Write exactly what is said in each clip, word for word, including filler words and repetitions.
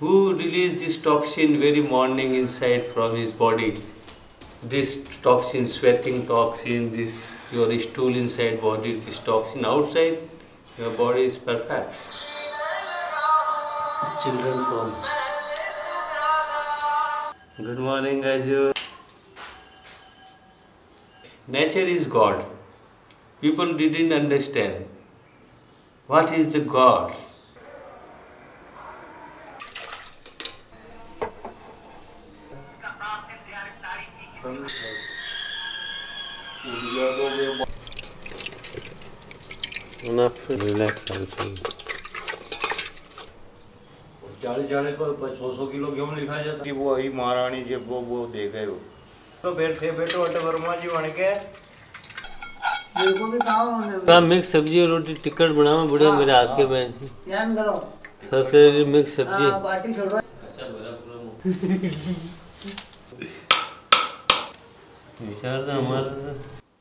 Who released this toxin very morning inside from his body? This toxin, sweating toxin, this your stool inside body, this toxin outside, your body is perfect. Children from. Good morning, guys. Nature is God. People didn't understand. What is the God? Enough to relax also. चालीस चालीस पर सौ सौ kilo गेहूं लिखा जाता है वो अही महारानी जी वो वो दे गए हो तो बैठे बैठे अटे वर्मा जी बन के देखो भी काम होने का मिक्स सब्जी और रोटी टिकट बनाओ बढ़िया मेरे हाथ के बहन से ध्यान करो सबसे मिक्स सब्जी हां पार्टी छोड़ो अच्छा बड़ा पूरा विचार था हमारा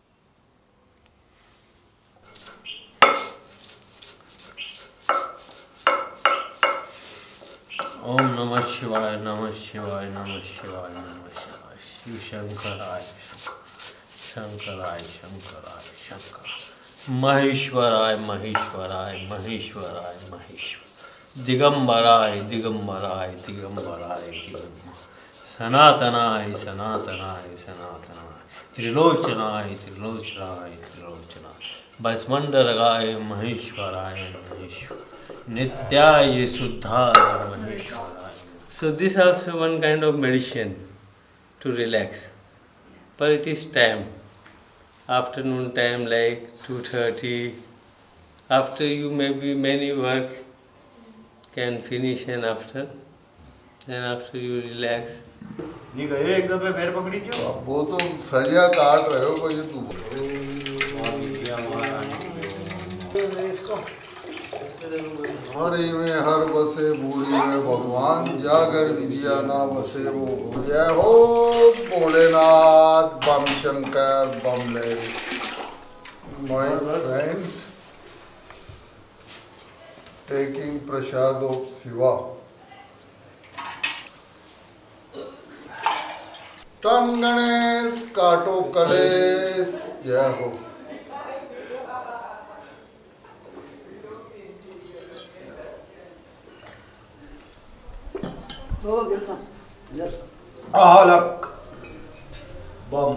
ओम नमः शिवाय नमः शिवाय नमः शिवाय नमः शिवाय शिव शंकराय शंकराय शंकराय शंकर महेश्वराय महेश्वराय महेश्वराय महेश्वर दिगंबराय दिगंबराय दिगंबराय दिगंबर सनातनाय सनातनाय सनातनाय त्रिलोचनाय त्रिलोचनाय त्रिलोचनाय भस्मंडरगाय महेश्वराय महेश्वर नित्याय शुद्धाय महेश्वराय. So this is also one kind of medicine to relax. But it is time, afternoon time like two thirty. After you maybe many work can finish and after, then after you relax. नहीं गए एक दफे पैर पकड़ी क्यों वो तो सजा काट रहे हो भाई तू हरि में हर बसे बूढ़ी में भगवान जागर विद्या ना बसे वो जय हो भोलेनाथ बम शंकर बम ले my friend taking prasad of Shiva टम गणेश काटो कलेश जय हो तो गिरता यार आलक बम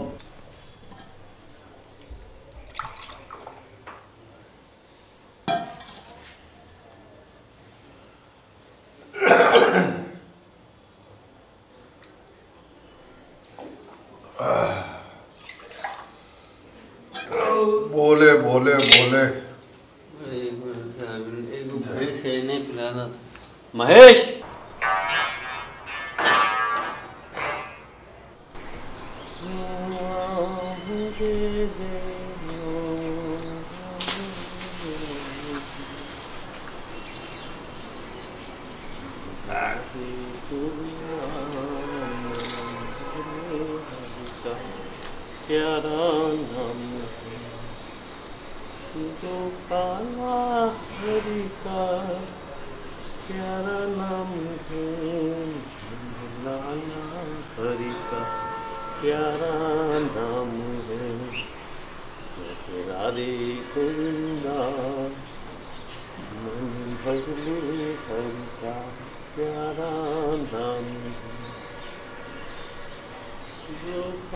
बोले बोले बोले एक मिनट एक भैंस है नहीं पिलाना महेश प्यारा नाम जो काला हरि का प्यारा नाम है लाला हरि का प्यारा नाम है राधे कुंदा मन भजले हरि का प्यारा नाम है जो